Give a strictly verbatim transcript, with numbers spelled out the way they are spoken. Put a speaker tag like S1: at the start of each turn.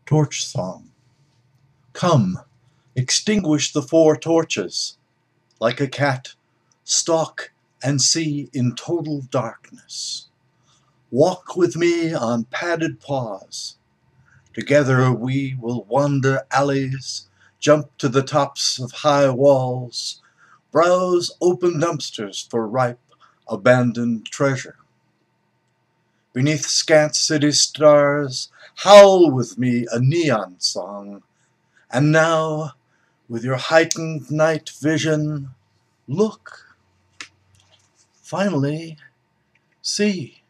S1: Torch Song. Come, extinguish the four torches. Like a cat, stalk and see in total darkness. Walk with me on padded paws. Together we will wander alleys, jump to the tops of high walls, browse open dumpsters for ripe, abandoned treasure. Beneath scant city stars, howl with me a neon song. And now, with your heightened night vision, look. Finally, see.